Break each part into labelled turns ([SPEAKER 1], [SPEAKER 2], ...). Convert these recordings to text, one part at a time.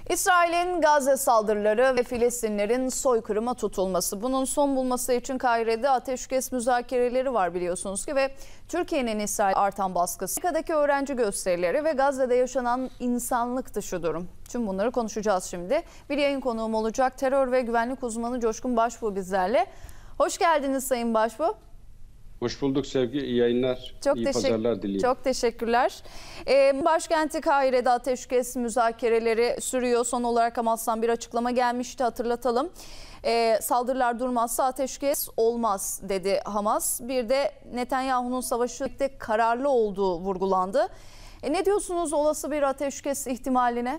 [SPEAKER 1] İsrail'in Gazze saldırıları ve Filistinlerin soykırıma tutulması. Bunun son bulması için Kahire'de ateşkes müzakereleri var biliyorsunuz ki ve Türkiye'nin İsrail artan baskısı, Amerika'daki öğrenci gösterileri ve Gazze'de yaşanan insanlık dışı durum. Tüm bunları konuşacağız şimdi. Bir yayın konuğum olacak terör ve güvenlik uzmanı Coşkun Başbuğ bizlerle. Hoş geldiniz Sayın Başbuğ.
[SPEAKER 2] Hoş bulduk Sevgi. İyi yayınlar, iyi pazarlar dileyim.
[SPEAKER 1] Çok teşekkürler. Başkenti Kahire'de ateşkes müzakereleri sürüyor. Son olarak Hamas'tan bir açıklama gelmişti, hatırlatalım. Saldırılar durmazsa ateşkes olmaz dedi Hamas. Bir de Netanyahu'nun savaşta kararlı olduğu vurgulandı. Ne diyorsunuz olası bir ateşkes ihtimaline?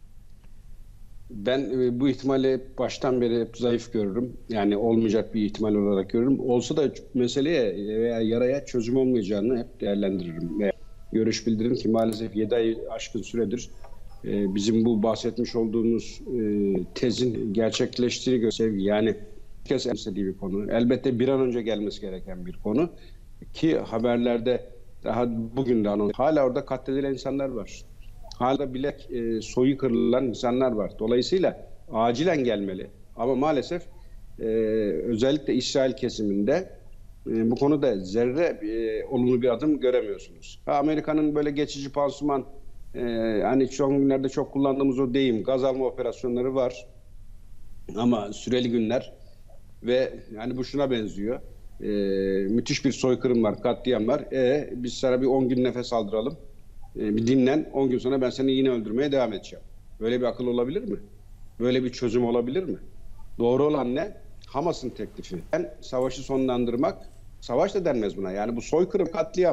[SPEAKER 2] Ben bu ihtimali baştan beri hep zayıf görürüm. Yani olmayacak bir ihtimal olarak görürüm. Olsa da meseleye veya yaraya çözüm olmayacağını hep değerlendiririm. Ve görüş bildiririm ki maalesef 7 ay aşkın süredir bizim bu bahsetmiş olduğumuz tezin gerçekleştiği gösterge. Yani herkes istediği bir konu. Elbette bir an önce gelmesi gereken bir konu. Ki haberlerde daha bugün de hala orada katledilen insanlar var. Hala bilek soyu kırılan insanlar var. Dolayısıyla acilen gelmeli. Ama maalesef özellikle İsrail kesiminde bu konuda zerre olumlu bir adım göremiyorsunuz. Amerika'nın böyle geçici pansuman, hani son günlerde çok kullandığımız o deyim, gaz alma operasyonları var. Ama süreli günler ve yani bu şuna benziyor. Müthiş bir soykırım var, katliam var. Biz sana bir 10 gün nefes aldıralım. Bir dinlen, 10 gün sonra ben seni yine öldürmeye devam edeceğim. Böyle bir akıl olabilir mi? Böyle bir çözüm olabilir mi? Doğru olan ne? Hamas'ın teklifi. Ben savaşı sonlandırmak, savaş da denmez buna. Yani bu soykırım, katliam.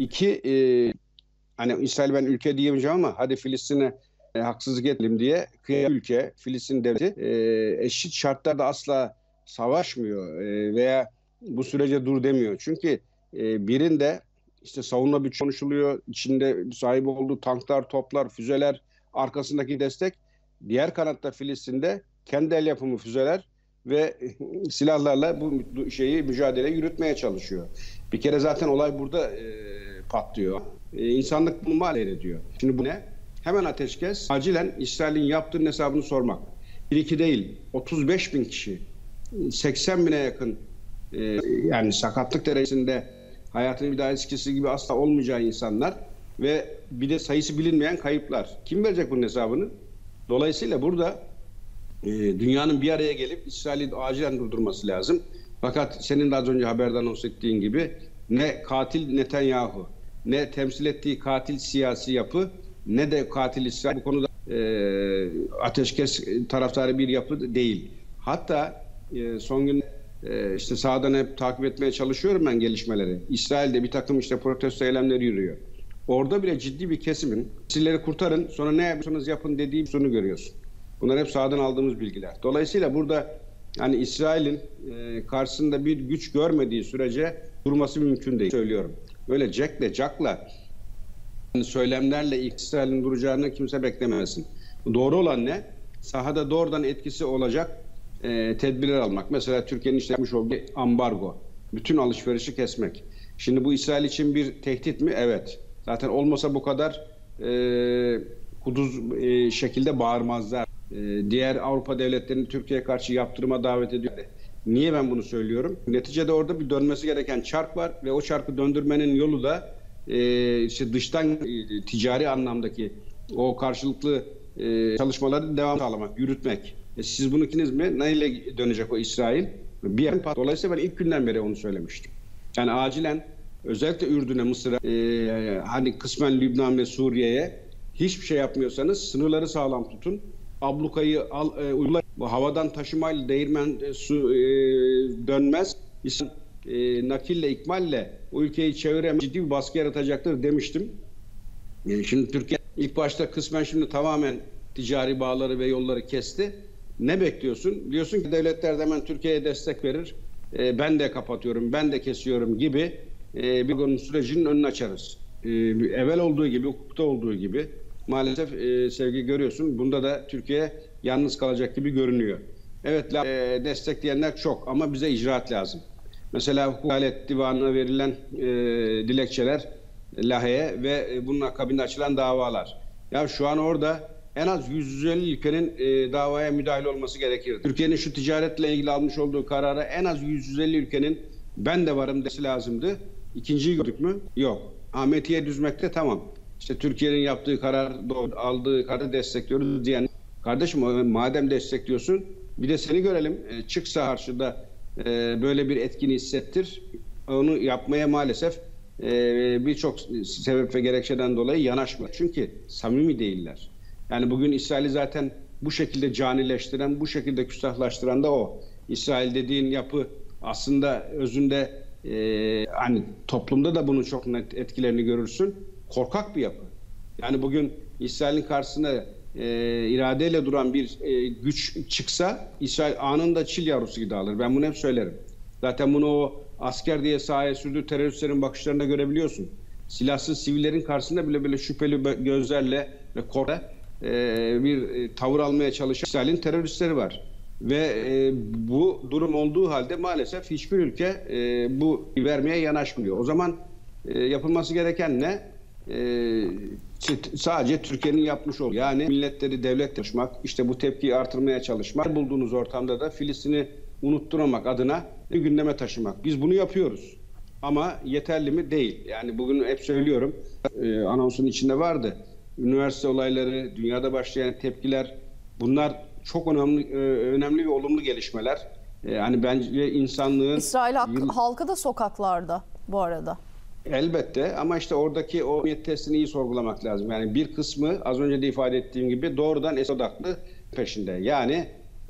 [SPEAKER 2] Hani İsrail ben ülke diyemeyeceğim ama hadi Filistin'e haksızlık edelim diye ülke, Filistin devleti eşit şartlarda asla savaşmıyor veya bu sürece dur demiyor. Çünkü birinde İşte savunma bütçesi konuşuluyor. İçinde sahip olduğu tanklar, toplar, füzeler, arkasındaki destek. Diğer kanatta Filistin'de kendi el yapımı füzeler ve silahlarla bu mücadele yürütmeye çalışıyor. Bir kere zaten olay burada patlıyor. İnsanlık bunu maalesef ediyor. Şimdi bu ne? Hemen ateşkes, acilen İsrail'in yaptığının hesabını sormak. 1-2 değil, 35 bin kişi, 80 bine yakın yani sakatlık derecesinde hayatının bir daha eskisi gibi asla olmayacağı insanlar ve bir de sayısı bilinmeyen kayıplar. Kim verecek bunun hesabını? Dolayısıyla burada dünyanın bir araya gelip İsrail'i acilen durdurması lazım. Fakat senin de az önce haberden ettiğin gibi ne katil Netanyahu, ne temsil ettiği katil siyasi yapı, ne de katil İsrail bu konuda ateşkes taraftarı bir yapı değil. Hatta son gün işte sahadan hep takip etmeye çalışıyorum ben gelişmeleri. İsrail'de bir takım işte protesto eylemleri yürüyor. Orada bile ciddi bir kesimin sivilleri kurtarın sonra ne yapıyorsanız yapın dediği sonu görüyorsun. Bunlar hep sahadan aldığımız bilgiler. Dolayısıyla burada hani İsrail'in karşısında bir güç görmediği sürece durması mümkün değil söylüyorum. Böyle cakla söylemlerle İsrail'in duracağını kimse beklemesin. Doğru olan ne? Sahada doğrudan etkisi olacak tedbirler almak. Mesela Türkiye'nin işte yapmış olduğu ambargo. Bütün alışverişi kesmek. Şimdi bu İsrail için bir tehdit mi? Evet. Zaten olmasa bu kadar kuduz şekilde bağırmazlar. Diğer Avrupa devletlerini Türkiye'ye karşı yaptırıma davet ediyor. Niye ben bunu söylüyorum? Neticede orada bir dönmesi gereken çark var ve o çarkı döndürmenin yolu da işte dıştan ticari anlamdaki o karşılıklı çalışmaları devam sağlamak, yürütmek. Siz bunu ikiniz mi? Neyle dönecek o İsrail? Dolayısıyla ben ilk günden beri onu söylemiştim. Yani acilen özellikle Ürdün'e, Mısır'a, hani kısmen Lübnan ve Suriye'ye hiçbir şey yapmıyorsanız sınırları sağlam tutun. Ablukayı uygulayın. Bu havadan taşımayla değirmen su dönmez. Nakille, ikmalle o ülkeyi çeviremez. Ciddi bir baskı yaratacaktır demiştim. Şimdi Türkiye ilk başta kısmen şimdi tamamen ticari bağları ve yolları kesti. Ne bekliyorsun? Diyorsun ki devletler de hemen Türkiye'ye destek verir. Ben de kapatıyorum, ben de kesiyorum gibi bir sürecinin önünü açarız. Evvel olduğu gibi, hukukta olduğu gibi maalesef Sevgi görüyorsun. Bunda da Türkiye yalnız kalacak gibi görünüyor. Evet destekleyenler çok ama bize icraat lazım. Mesela Hukuk Adalet Divanı'na verilen dilekçeler Lahey'e ve bunun akabinde açılan davalar. Ya şu an orada en az 150 ülkenin davaya müdahil olması gerekirdi. Türkiye'nin şu ticaretle ilgili almış olduğu karara en az 150 ülkenin ben de varım demesi lazımdı. İkinciyi gördük mü? Yok. Ahmetiye düzmekte tamam. İşte Türkiye'nin yaptığı karar, aldığı kararı destekliyoruz diyen kardeşim madem destekliyorsun bir de seni görelim. Çık karşıda böyle bir etkini hissettir. Onu yapmaya maalesef birçok sebep ve gerekçeden dolayı yanaşmıyor. Çünkü samimi değiller. Yani bugün İsrail'i zaten bu şekilde canileştiren, bu şekilde küstahlaştıran da o. İsrail dediğin yapı aslında özünde hani toplumda da bunun çok net etkilerini görürsün. Korkak bir yapı. Yani bugün İsrail'in karşısına iradeyle duran bir güç çıksa İsrail anında çil yavrusu gibi dağılır. Ben bunu hep söylerim. Zaten bunu o asker diye sahaya sürdüğü teröristlerin bakışlarında görebiliyorsun. Silahsız sivillerin karşısında bile böyle şüpheli gözlerle ve korkla bir tavır almaya çalışan İsrail'in teröristleri var. Ve bu durum olduğu halde maalesef hiçbir ülke bu vermeye yanaşmıyor. O zaman yapılması gereken ne? Sadece Türkiye'nin yapmış olduğu. Yani milletleri devlet taşımak, işte bu tepkiyi artırmaya çalışmak, bulduğunuz ortamda da Filistin'i unutturmak adına gündeme taşımak. Biz bunu yapıyoruz. Ama yeterli mi? Değil. Yani bugün hep söylüyorum, anonsun içinde vardı. Üniversite olayları, dünyada başlayan tepkiler, bunlar çok önemli ve olumlu gelişmeler. Yani bence insanlığın...
[SPEAKER 1] İsrail halkı da sokaklarda bu arada.
[SPEAKER 2] Elbette ama işte oradaki o niyet testini iyi sorgulamak lazım. Yani bir kısmı az önce de ifade ettiğim gibi doğrudan Esad odaklı peşinde. Yani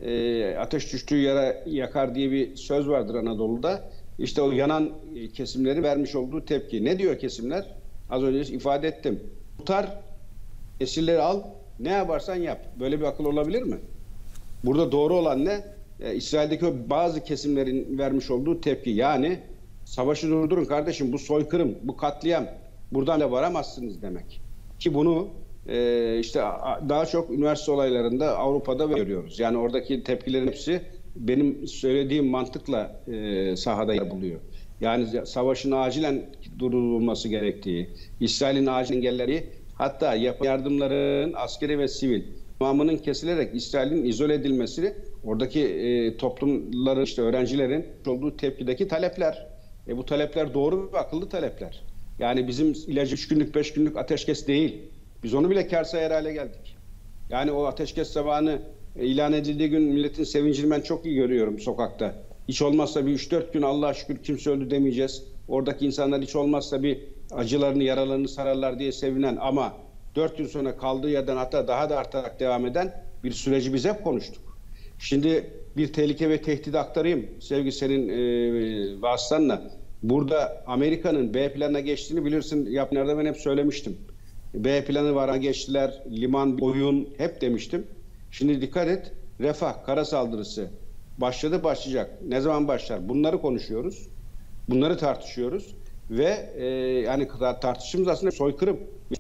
[SPEAKER 2] ateş düştüğü yere yakar diye bir söz vardır Anadolu'da. İşte o yanan kesimleri vermiş olduğu tepki. Ne diyor kesimler? Az önce ifade ettim. Tutar, esirleri al, ne yaparsan yap. Böyle bir akıl olabilir mi? Burada doğru olan ne? İsrail'deki o bazı kesimlerin vermiş olduğu tepki. Yani savaşı durdurun kardeşim, bu soykırım, bu katliam, buradan da varamazsınız demek. Ki bunu işte daha çok üniversite olaylarında Avrupa'da görüyoruz. Yani oradaki tepkilerin hepsi benim söylediğim mantıkla sahada yer buluyor. Yani savaşın acilen durdurulması gerektiği, İsrail'in acil engelleri, hatta yardımların askeri ve sivil tamamının kesilerek İsrail'in izole edilmesi, oradaki toplumların, işte öğrencilerin olduğu tepkideki talepler. Bu talepler doğru ve akıllı talepler. Yani bizim ilacı 3 günlük 5 günlük ateşkes değil. Biz onu bile kâr sayar hale geldik. Yani o ateşkes zamanı ilan edildiği gün milletin sevincini ben çok iyi görüyorum sokakta. Hiç olmazsa bir 3-4 gün Allah'a şükür kimse öldü demeyeceğiz. Oradaki insanlar hiç olmazsa bir acılarını, yaralarını sararlar diye sevinen ama 4 gün sonra kaldığı yerden hatta daha da artarak devam eden bir süreci biz hep konuştuk. Şimdi bir tehlike ve tehdit aktarayım Sevgi senin vasıtanla. Burada Amerika'nın B planına geçtiğini bilirsin. Yapınlarda ben hep söylemiştim. B planı var, geçtiler, liman, oyun hep demiştim. Şimdi dikkat et, Refah, kara saldırısı başladı, başlayacak. Ne zaman başlar? Bunları konuşuyoruz. Bunları tartışıyoruz. Ve yani tartışımız aslında soykırım.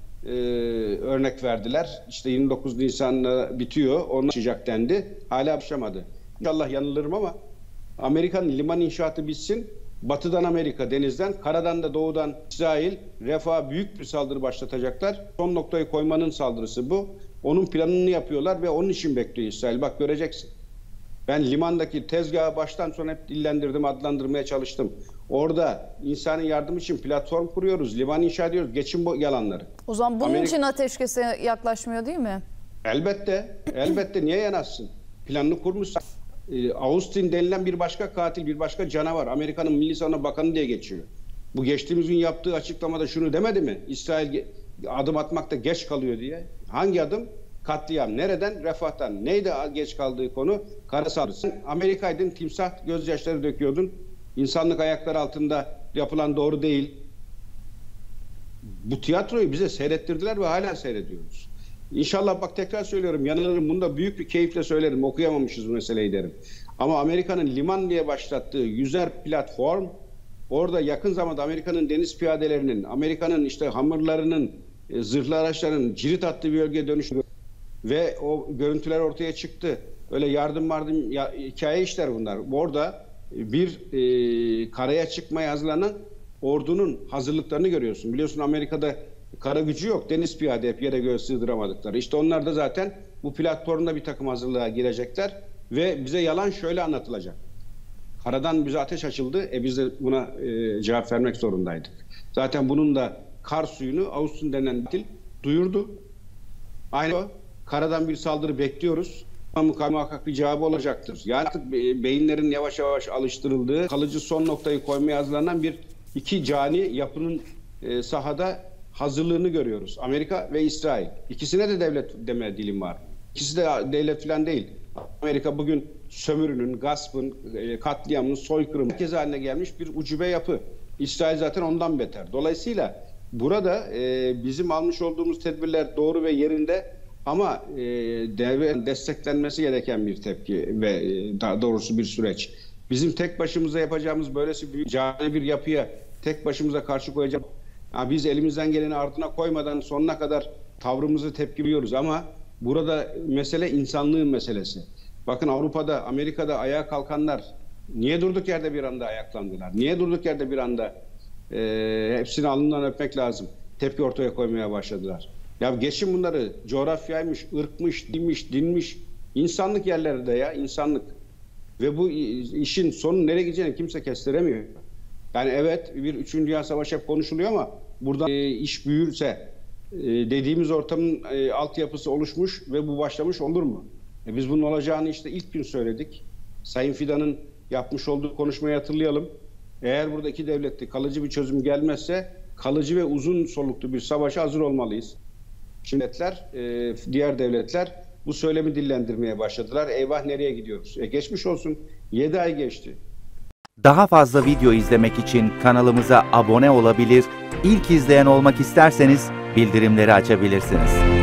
[SPEAKER 2] Örnek verdiler. İşte 29 Nisan'da bitiyor. Ondan başlayacak dendi. Hala başlamadı. İnşallah yanılırım ama Amerika'nın liman inşaatı bitsin. Batıdan Amerika, denizden, karadan da doğudan İsrail, Refah'a büyük bir saldırı başlatacaklar. Son noktayı koymanın saldırısı bu. Onun planını yapıyorlar ve onun için bekliyor İsrail. Bak göreceksin. Ben limandaki tezgahı baştan sona hep dillendirdim, adlandırmaya çalıştım. Orada insani yardım için platform kuruyoruz, liman inşa ediyoruz. Geçin bu yalanları.
[SPEAKER 1] O zaman bunun için ateşkese yaklaşmıyor değil mi?
[SPEAKER 2] Elbette. Elbette. Niye yanaşsın? Planını kurmuşsun. Austin denilen bir başka katil, bir başka canavar. Amerika'nın Milli Savunma Bakanı diye geçiyor. Bu geçtiğimiz gün yaptığı açıklamada şunu demedi mi? İsrail adım atmakta geç kalıyor diye. Hangi adım? Katliam. Nereden? Refah'tan. Neydi geç kaldığı konu? Kara saldırısı. Amerika'ydın, timsah gözyaşları döküyordun. İnsanlık ayaklar altında yapılan doğru değil. Bu tiyatroyu bize seyrettirdiler ve hala seyrediyoruz. İnşallah bak tekrar söylüyorum, yanılırım, bunu da büyük bir keyifle söylerim, okuyamamışız bu meseleyi derim. Ama Amerika'nın liman diye başlattığı yüzer platform, orada yakın zamanda Amerika'nın deniz piyadelerinin, Amerika'nın işte hamurlarının, zırhlı araçlarının cirit attığı bir bölgeye dönüştü. Ve o görüntüler ortaya çıktı. Öyle yardım hikaye işler bunlar. Orada bir karaya çıkmaya hazırlanan ordunun hazırlıklarını görüyorsun. Biliyorsun Amerika'da Kara gücü yok. Deniz piyade hep yere göğe sığdıramadıkları. İşte onlar da zaten bu platformda bir takım hazırlığa girecekler ve bize yalan şöyle anlatılacak. Karadan bize ateş açıldı. Biz de buna cevap vermek zorundaydık. Zaten bunun da kar suyunu Ağustos denen dil duyurdu. Aynı o. Karadan bir saldırı bekliyoruz. Muhakkak bir cevabı olacaktır. Yani artık beyinlerin yavaş yavaş alıştırıldığı, kalıcı son noktayı koymaya hazırlanan iki cani yapının sahada hazırlığını görüyoruz. Amerika ve İsrail. İkisine de devlet deme dilim var. İkisi de devlet falan değil. Amerika bugün sömürünün, gaspın, katliamın, soykırımın merkezi haline gelmiş bir ucube yapı. İsrail zaten ondan beter. Dolayısıyla burada bizim almış olduğumuz tedbirler doğru ve yerinde ama devlet desteklenmesi gereken bir tepki ve daha doğrusu bir süreç. Bizim tek başımıza yapacağımız böylesi büyük cani bir yapıya tek başımıza karşı koyacağız. Biz elimizden geleni ardına koymadan sonuna kadar tavrımızı tepki veriyoruz ama burada mesele insanlığın meselesi. Bakın Avrupa'da, Amerika'da ayağa kalkanlar niye durduk yerde bir anda ayaklandılar? Niye durduk yerde bir anda hepsini alnından öpmek lazım? Tepki ortaya koymaya başladılar. Ya geçin bunları, coğrafyaymış, ırkmış, dilmiş, dinmiş, insanlık yerlerde ya, insanlık. Ve bu işin sonu nereye gideceğini kimse kestiremiyor. Yani evet bir 3. Dünya Savaşı hep konuşuluyor ama burada iş büyürse dediğimiz ortamın altyapısı oluşmuş ve bu başlamış olur mu? Biz bunun olacağını işte ilk gün söyledik. Sayın Fidan'ın yapmış olduğu konuşmayı hatırlayalım. Eğer burada iki devletli kalıcı bir çözüm gelmezse kalıcı ve uzun soluklu bir savaşa hazır olmalıyız. Şimdi diğer devletler bu söylemi dillendirmeye başladılar. Eyvah nereye gidiyoruz? Geçmiş olsun. 7 ay geçti.
[SPEAKER 3] Daha fazla video izlemek için kanalımıza abone olabilir, İlk izleyen olmak isterseniz bildirimleri açabilirsiniz.